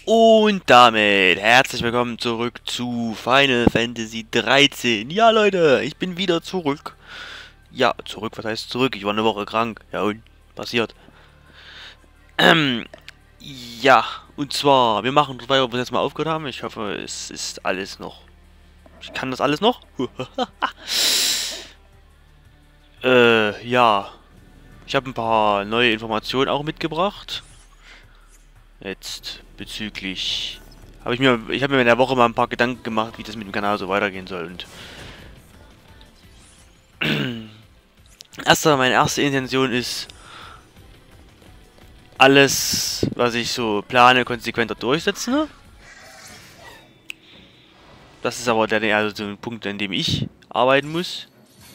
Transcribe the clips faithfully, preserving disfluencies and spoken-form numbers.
Und damit herzlich willkommen zurück zu Final Fantasy dreizehn. Ja, Leute, ich bin wieder zurück. Ja, zurück, was heißt zurück? Ich war eine Woche krank. Ja, und? Passiert. Ähm, ja, und zwar, wir machen weiter, wo wir jetzt mal aufgehört haben. Ich hoffe, es ist alles noch. Ich kann das alles noch? äh, ja. Ich habe ein paar neue Informationen auch mitgebracht. Jetzt bezüglich habe ich mir ich habe mir in der Woche mal ein paar Gedanken gemacht, wie das mit dem Kanal so weitergehen soll. Und erster meine erste Intention ist, alles, was ich so plane, konsequenter durchsetzen. Das ist aber der also so ein Punkt, an dem ich arbeiten muss.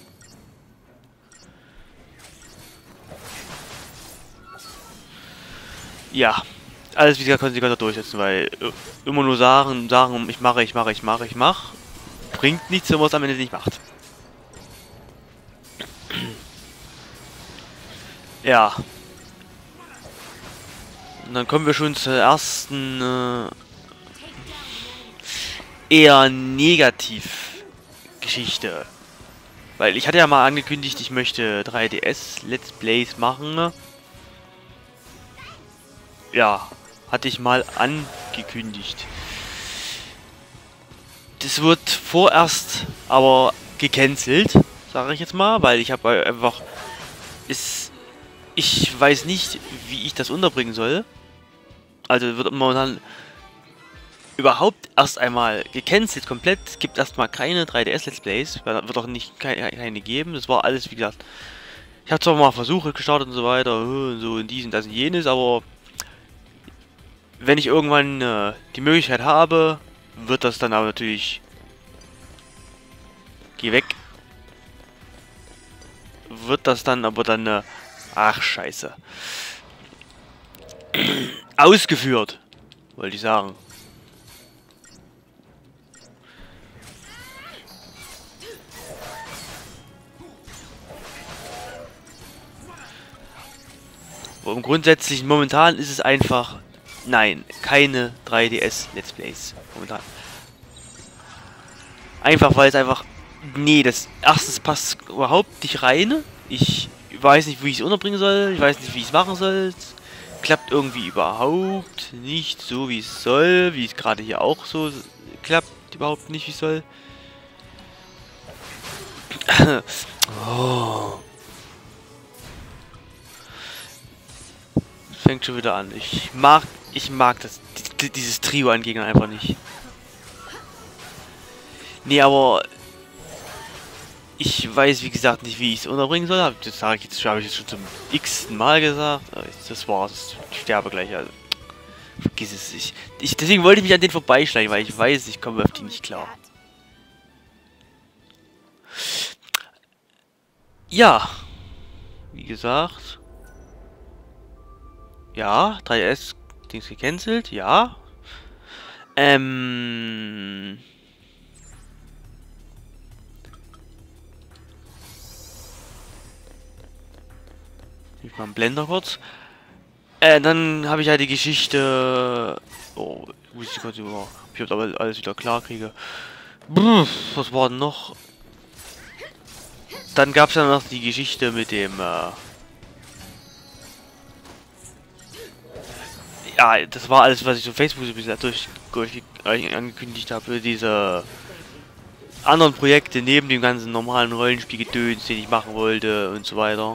Ja, alles wieder konsequenter durchsetzen, weil immer nur sagen, sagen, ich mache, ich mache, ich mache, ich mache, bringt nichts, wenn man es am Ende nicht macht. Ja. Und dann kommen wir schon zur ersten äh, eher negativ Geschichte. Weil ich hatte ja mal angekündigt, ich möchte drei D S Let's Plays machen. Ja, hatte ich mal angekündigt. Das wird vorerst aber gecancelt, sage ich jetzt mal, weil ich habe einfach... Ist, ich weiß nicht, wie ich das unterbringen soll. Also wird momentan überhaupt erst einmal gecancelt komplett. Es gibt erstmal keine drei D S Let's Plays. Wird auch nicht keine, keine geben. Das war alles, wie gesagt. Ich habe zwar mal Versuche gestartet und so weiter, und so in diesen, das und jenes, aber wenn ich irgendwann äh, die Möglichkeit habe, wird das dann aber natürlich... Geh weg. Wird das dann aber dann... Äh, ach, scheiße. Ausgeführt, wollte ich sagen. Aber im Grundsätzlichen momentan ist es einfach... Nein, keine drei D S Let's Plays. Momentan. Einfach weil es einfach... Nee, das erstens passt überhaupt nicht rein. Ich weiß nicht, wie ich es unterbringen soll. Ich weiß nicht, wie ich es machen soll. Es klappt irgendwie überhaupt nicht so, wie es soll. Wie es gerade hier auch so klappt. Überhaupt nicht, wie es soll. Oh. Fängt schon wieder an. Ich mag, ich mag das, dieses Trio an Gegnern einfach nicht. Nee, aber ich weiß, wie gesagt, nicht, wie ich es unterbringen soll. Das sage ich jetzt, habe ich jetzt schon zum x-ten Mal gesagt. Das war's. Ich sterbe gleich. Also. Vergiss es. Ich, ich, deswegen wollte ich mich an den vorbeischleichen, weil ich weiß, ich komme auf die nicht klar. Ja. Wie gesagt. Ja, drei D S Dings gecancelt, ja. Ähm. Ich mal einen Blender kurz. Äh, dann habe ich ja die Geschichte. Oh, muss ich kurz über. Ich jetzt aber alles wieder klar kriege. Brr, was war denn noch? Dann gab es ja noch die Geschichte mit dem. Äh ja, das war alles, was ich auf Facebook so bisher durch, durch angekündigt habe. Diese anderen Projekte neben dem ganzen normalen Rollenspielgedöns, den ich machen wollte und so weiter.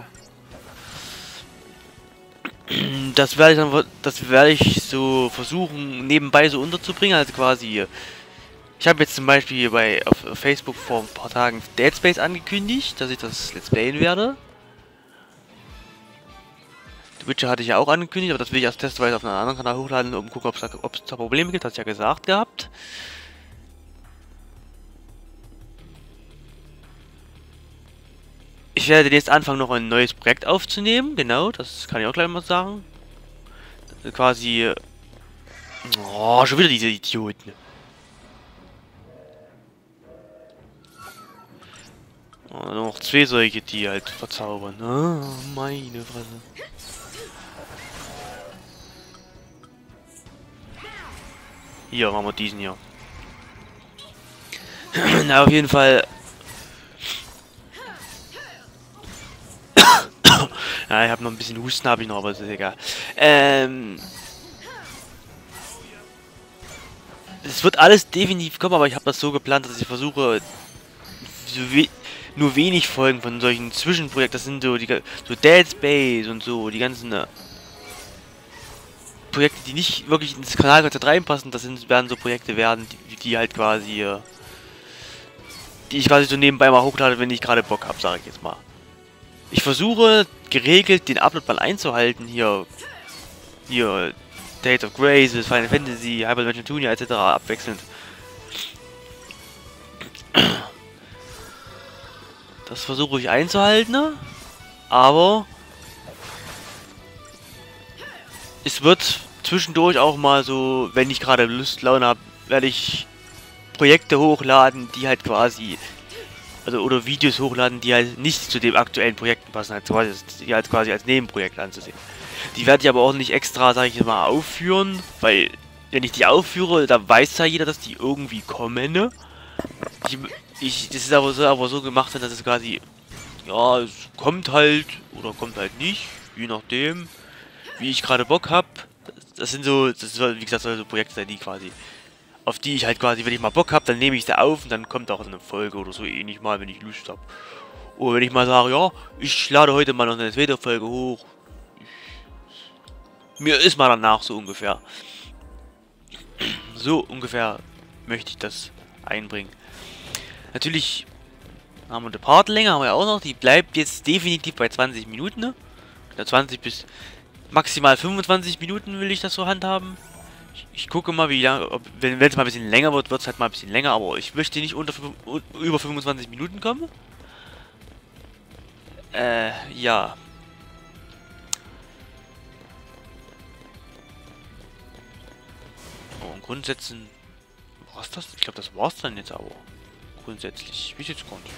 Das werde ich dann, das werde ich so versuchen nebenbei so unterzubringen, also quasi. Ich habe jetzt zum Beispiel bei auf Facebook vor ein paar Tagen Dead Space angekündigt, dass ich das Let's Playen werde. The Witcher hatte ich ja auch angekündigt, aber das will ich erst testweise auf einem anderen Kanal hochladen, um zu gucken, ob es da, da Probleme gibt, hatte ich ja gesagt gehabt. Ich werde jetzt anfangen, noch ein neues Projekt aufzunehmen, genau, das kann ich auch gleich mal sagen. Quasi... Oh, schon wieder diese Idioten. Oh, noch zwei solche, die halt verzaubern. Oh, meine Fresse. Hier, machen wir diesen hier. Na, auf jeden Fall. Ja, ich habe noch ein bisschen Husten, habe ich noch, aber es ist egal. Ähm. Es wird alles definitiv kommen, aber ich habe das so geplant, dass ich versuche, so we nur wenig Folgen von solchen Zwischenprojekten. Das sind so die so Dead Space und so, die ganzen äh, Projekte, die nicht wirklich ins Kanalkonzept reinpassen. Das sind, werden so Projekte werden, die, die halt quasi, äh, die ich quasi so nebenbei mal hochlade, wenn ich gerade Bock habe, sage ich jetzt mal. Ich versuche geregelt den Upload mal einzuhalten, hier, hier, Tales of Graces, Final Fantasy, Hyper Dimension Junior et cetera abwechselnd. Das versuche ich einzuhalten, ne? Aber es wird zwischendurch auch mal so, wenn ich gerade Lust, Laune habe, werde ich Projekte hochladen, die halt quasi, also oder Videos hochladen, die halt nicht zu den aktuellen Projekten passen, halt quasi, die halt quasi als Nebenprojekt anzusehen. Die werde ich aber auch nicht extra, sage ich jetzt mal, aufführen, weil wenn ich die aufführe, da weiß ja jeder, dass die irgendwie kommen, ne? Ich, ich, das ist aber so, aber so gemacht, dass es quasi, ja, es kommt halt oder kommt halt nicht, je nachdem, wie ich gerade Bock habe. Das sind so, das soll, wie gesagt, soll so Projekte sein, die quasi, auf die ich halt quasi, wenn ich mal Bock habe, dann nehme ich sie auf und dann kommt auch eine Folge oder so ähnlich mal, wenn ich Lust habe. Oder wenn ich mal sage, ja, ich lade heute mal noch eine zweite Folge hoch. Ich, mir ist mal danach so ungefähr. So ungefähr möchte ich das einbringen. Natürlich haben wir eine Partlänge, haben wir auch noch. Die bleibt jetzt definitiv bei zwanzig Minuten. Ne? zwanzig bis maximal fünfundzwanzig Minuten will ich das so handhaben. Ich, ich gucke mal, wie lange, ob, wenn es mal ein bisschen länger wird, wird es halt mal ein bisschen länger. Aber ich möchte nicht unter über fünfundzwanzig Minuten kommen. Äh, ja. Oh, und Grundsätzen. Was das? Ich glaube, das war's dann jetzt aber. Grundsätzlich. Wie jetzt kommt.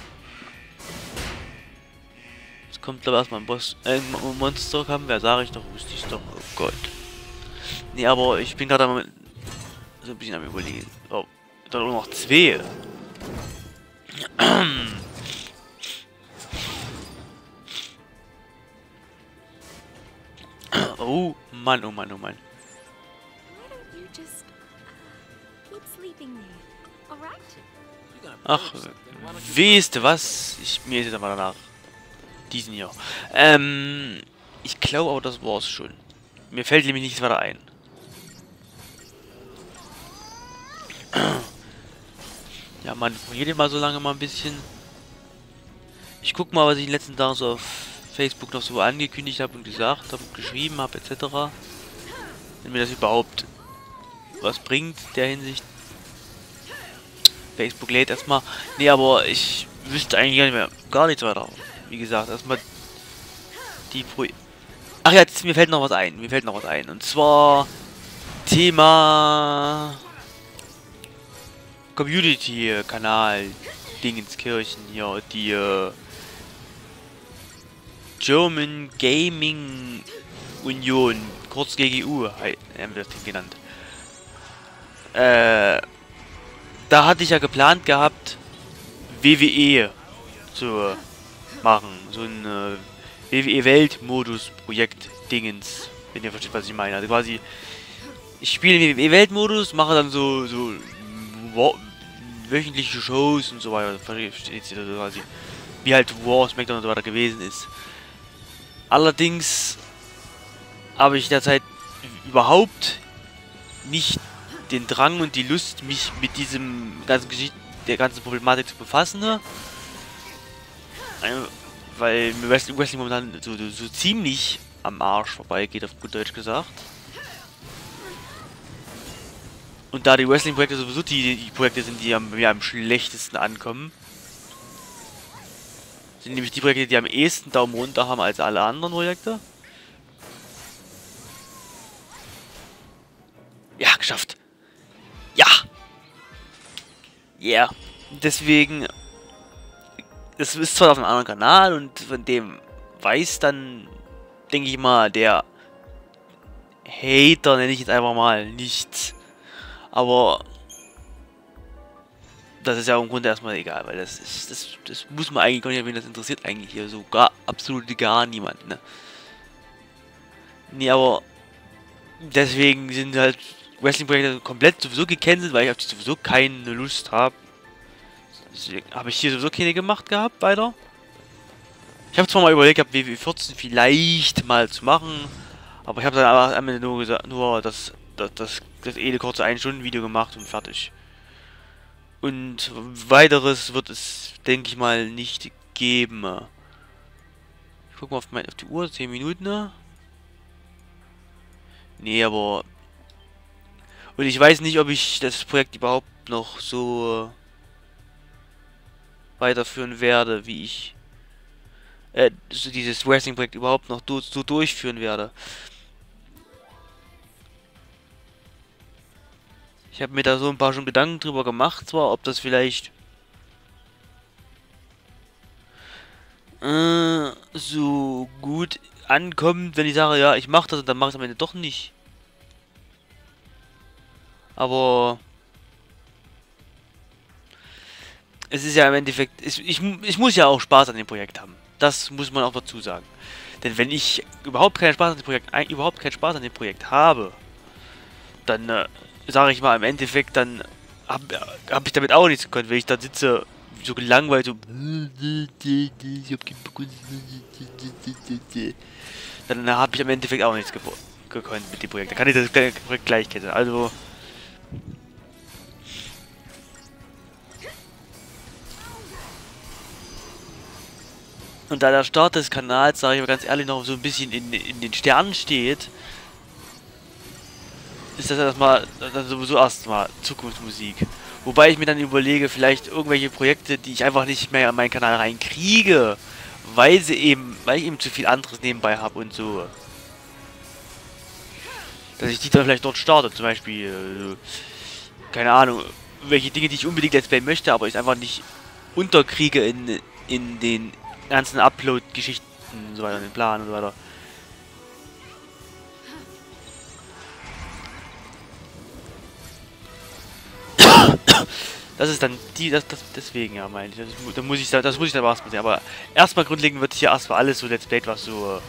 Jetzt kommt glaube ich erstmal ein Boss. Äh, ein Monster haben. Wer sage ich doch? Wusste ich doch. Oh Gott. Nee, aber ich bin gerade so ein bisschen am überlegen. Oh, da nur noch zwei. Oh Mann, oh Mann, oh Mann. Ach, weißt du was? Ich, mir ist jetzt aber danach. Diesen hier. Ähm, ich glaube aber, das war's schon. Mir fällt nämlich nichts weiter ein. Ja, man redet mal so lange mal ein bisschen. Ich guck mal, was ich in den letzten Tagen so auf Facebook noch so angekündigt habe und gesagt habe und geschrieben habe, et cetera. Wenn mir das überhaupt was bringt, der Hinsicht. Facebook lädt erstmal. Nee, aber ich wüsste eigentlich gar nicht mehr. Gar nichts weiter. Wie gesagt, erstmal die Pro. Ach ja, jetzt, mir fällt noch was ein. Mir fällt noch was ein. Und zwar Thema Community-Kanal Dingenskirchen hier. Die äh, German Gaming Union, kurz G G U, haben wir das Ding genannt. Äh, da hatte ich ja geplant gehabt, W W E zu machen. So ein äh, W W E-Weltmodus-Projekt Dingens, wenn ihr versteht, was ich meine. Also quasi, ich spiele W W E-Weltmodus, mache dann so, so wöchentliche Shows und so weiter. Versteht ihr, quasi, wie halt War, SmackDown und so weiter gewesen ist. Allerdings habe ich derzeit überhaupt nicht den Drang und die Lust, mich mit diesem ganzen Geschichte, der ganzen Problematik zu befassen. Ne? Weil mir Wrestling, Wrestling momentan so, so, so ziemlich am Arsch vorbeigeht, auf gut Deutsch gesagt. Und da die Wrestling-Projekte sowieso die, die Projekte sind, die am, mir am schlechtesten ankommen, sind nämlich die Projekte, die am ehesten Daumen runter haben als alle anderen Projekte. Ja, geschafft. Ja. Ja. Yeah. Deswegen, es ist zwar auf einem anderen Kanal und von dem weiß dann, denke ich mal, der Hater, nenne ich jetzt einfach mal, nichts. Aber das ist ja im Grunde erstmal egal, weil das ist, das, das muss man eigentlich gar nicht, wen das interessiert eigentlich hier so gar absolut gar niemand, ne? Nee, aber deswegen sind halt Wrestling-Projekte komplett sowieso gecancelt, weil ich auf die sowieso keine Lust habe. Deswegen habe ich hier sowieso keine gemacht gehabt, weiter. Ich habe zwar mal überlegt, gehabt, W W vierzehn vielleicht mal zu machen, aber ich habe dann aber am Ende nur gesagt, nur das, das, das, das eine kurze ein Stunden Video gemacht und fertig. Und weiteres wird es, denke ich mal, nicht geben. Ich gucke mal auf, mein, auf die Uhr, zehn Minuten. Ne? Nee, aber... Und ich weiß nicht, ob ich das Projekt überhaupt noch so weiterführen werde, wie ich... Äh, so dieses Wrestling-Projekt überhaupt noch do, so durchführen werde. Ich habe mir da so ein paar schon Gedanken drüber gemacht, zwar, ob das vielleicht äh, so gut ankommt, wenn ich sage, ja, ich mache das und dann mache ich es am Ende doch nicht. Aber es ist ja im Endeffekt, ich, ich, ich muss ja auch Spaß an dem Projekt haben. Das muss man auch dazu sagen. Denn wenn ich überhaupt keinen Spaß an dem Projekt, ein, überhaupt keinen Spaß an dem Projekt habe, dann äh, sage ich mal im Endeffekt, dann habe hab ich damit auch nichts gekonnt, wenn ich da sitze, so gelangweilt, so ich hab keinen Bock. Dann habe ich im Endeffekt auch nichts gekonnt mit dem Projekt. Dann kann ich das Projekt gleich kennen. Also und da der Start des Kanals, sage ich mal ganz ehrlich, noch so ein bisschen in, in den Sternen steht, ist das erstmal dann sowieso erstmal Zukunftsmusik. Wobei ich mir dann überlege, vielleicht irgendwelche Projekte, die ich einfach nicht mehr an meinen Kanal reinkriege, weil sie eben, weil ich eben zu viel anderes nebenbei habe und so. Dass ich die dann vielleicht dort starte, zum Beispiel, äh, keine Ahnung, welche Dinge, die ich unbedingt Let's Play möchte, aber ich einfach nicht unterkriege in, in den ganzen Upload-Geschichten und so weiter, in den Plan und so weiter. Das ist dann die, das, das deswegen ja, meine ich. Das, da muss ich, das muss ich dann erstmal sehen. Aber erstmal grundlegend wird hier erstmal alles so Let's Play, was so,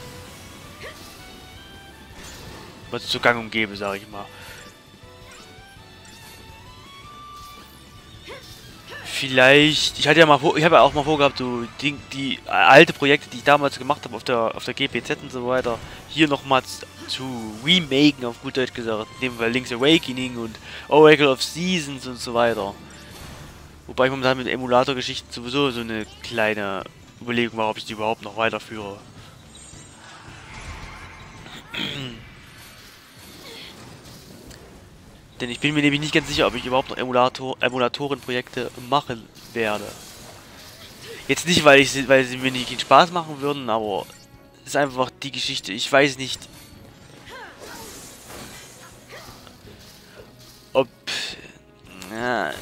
was zu Gang und gäbe, sage ich mal. Vielleicht, ich hatte ja mal, ich habe ja auch mal vorgehabt, so die, die alte Projekte, die ich damals gemacht habe auf der auf der G P Z und so weiter, hier nochmal zu remaken, auf gut Deutsch gesagt. Nehmen wir Link's Awakening und Oracle of Seasons und so weiter. Wobei ich momentan mit Emulator-Geschichten sowieso so eine kleine Überlegung war, ob ich die überhaupt noch weiterführe. Denn ich bin mir nämlich nicht ganz sicher, ob ich überhaupt noch Emulator, Emulatorenprojekte machen werde. Jetzt nicht, weil ich weil sie mir nicht Spaß machen würden, aber es ist einfach die Geschichte. Ich weiß nicht, ob... Ja,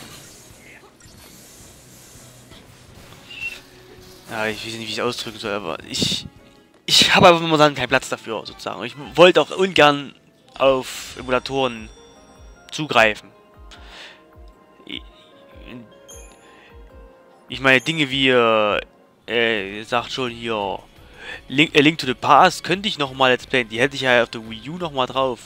ja, ich weiß nicht, wie ich es ausdrücken soll, aber ich... Ich habe aber momentan keinen Platz dafür, sozusagen. Ich wollte auch ungern auf Emulatoren zugreifen. Ich meine, Dinge wie, äh, äh, sagt schon hier, Link, äh, Link to the Past könnte ich nochmal Let's Playen. Die hätte ich ja auf der Wii U nochmal drauf.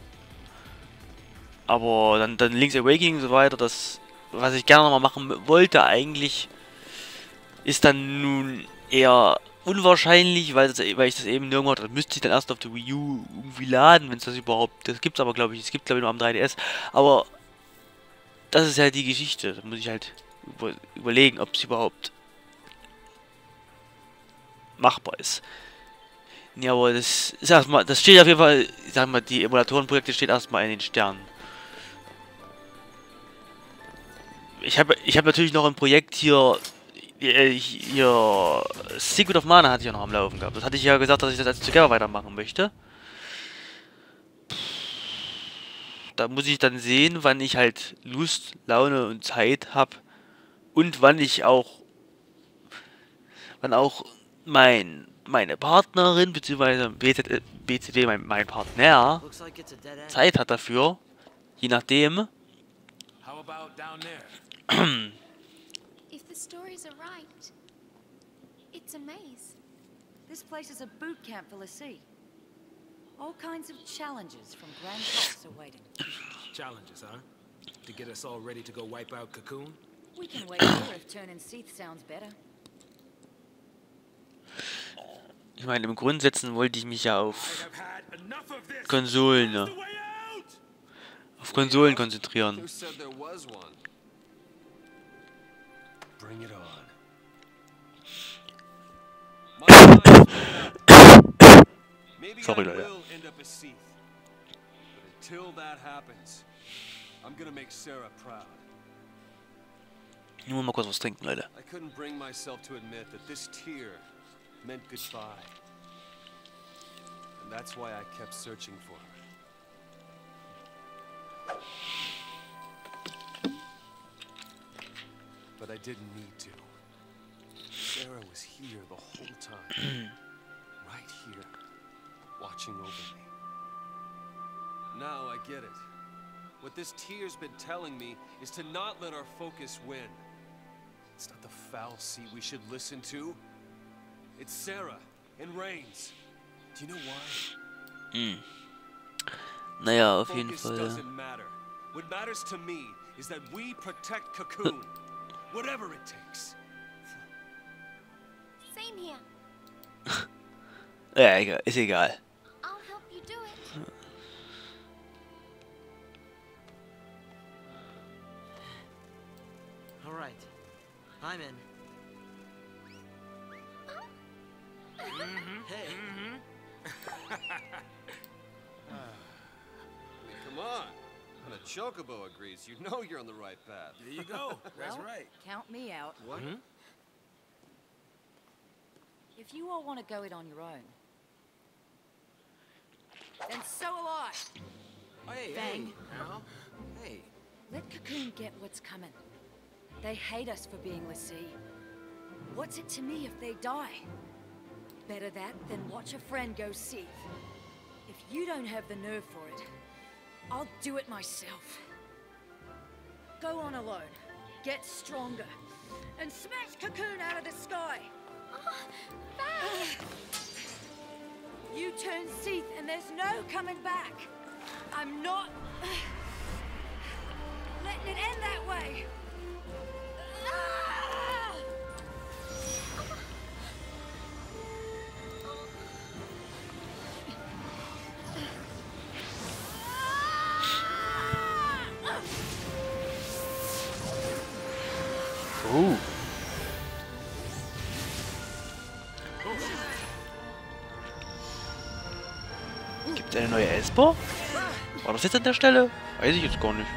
Aber dann, dann Link's Awakening und so weiter, das, was ich gerne nochmal machen wollte eigentlich, ist dann nun eher unwahrscheinlich, weil, das, weil ich das eben nirgendwo, das müsste ich dann erst auf der Wii U irgendwie laden, wenn es das überhaupt, das gibt's aber glaube ich, es gibt glaube ich nur am drei D S, aber das ist halt die Geschichte, da muss ich halt über, überlegen, ob es überhaupt machbar ist. Ja, aber das ist erstmal, das steht auf jeden Fall, ich sag mal, die Emulatorenprojekte steht erstmal in den Sternen. Ich habe ich habe natürlich noch ein Projekt hier, äh, hier, Secret of Mana hatte ich ja noch am Laufen gehabt. Das hatte ich ja gesagt, dass ich das als Together weitermachen möchte. Da muss ich dann sehen, wann ich halt Lust, Laune und Zeit habe und wann ich auch, wann auch mein, meine Partnerin bzw. B C D, mein, mein Partner, Zeit hat dafür, je nachdem. down there? If the stories are right, it's a maze. This place is a boot camp for Lassie. All kinds of challenges from Grand Pulse are waiting. Challenges, huh? To get us all ready to go wipe out Cocoon? We can wait here if turning Seath sounds better. Ich meine, im Grundsätzen wollte ich mich ja auf Konsolen, ne? Auf Konsolen konzentrieren. Sorry, Leute. Nur mal kurz was trinken, Leute. I couldn't bring myself to admit that this tear meant goodbye. And that's why I kept searching for her. But I didn't need to. Sarah was here the whole time. Right here. Watching over me. Now I get it. What this tear's been telling me is to not let our focus win. It's not the foul sea we should listen to. It's Sarah and Rains. Do you know why? Hm. Naja, auf jeden Focus Fall. doesn't matter. What matters to me is that we protect Cocoon. Whatever it takes. Same here. Ja, egal, ist egal. I'll help you do it. All right, I'm in. Hey. Come on. When a chocobo agrees, you know you're on the right path. There you go. That's Well, right. Count me out. What? If you all want to go it on your own, then so will I. Hey, Bang. hey, now. Hey. Let Cocoon get what's coming. They hate us for being Lassie. What's it to me if they die? Better that than watch a friend go Seath. If you don't have the nerve for it, I'll do it myself. Go on alone, get stronger, and smash Cocoon out of the sky! You turn Seath and there's no coming back. I'm not letting it end that way. Ah! Oh. Gibt es eine neue Esper? War das jetzt an der Stelle? Weiß ich jetzt gar nicht.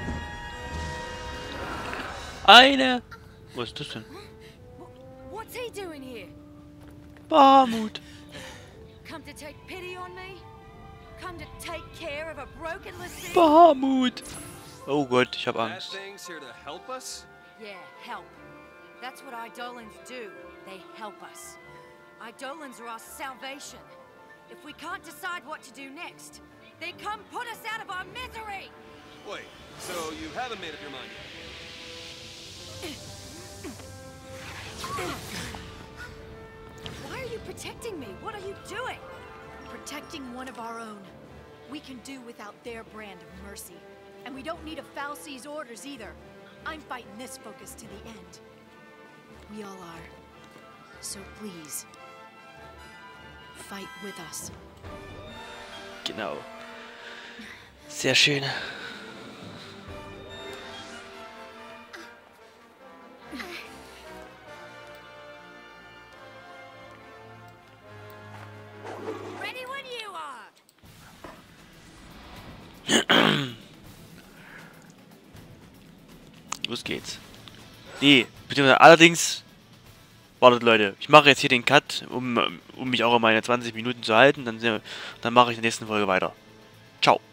Eine! Was ist das denn? What's he doing here? Bahamut. Come to take pity on me? Come to take care of a broken Lassie? Bahamut. Oh Gott, ich hab That Angst. thing's here to help us? Yeah, help. That's what Eidolons do. They help us. Eidolons are our salvation. If we can't decide what to do next, they come put us out of our misery! Wait, so you haven't made up your mind yet? Why are you protecting me? What are you doing? Protecting one of our own. We can do without their brand of mercy. And we don't need a Fal'Cie's orders either. I'm fighting this focus to the end. We all are. So please, fight with us. Genau. Sehr schön. Ready when you are! Los geht's. Nee, beziehungsweise allerdings... Wartet Leute, ich mache jetzt hier den Cut, um, um mich auch an meine zwanzig Minuten zu halten. Dann, dann mache ich in der nächsten Folge weiter. Ciao.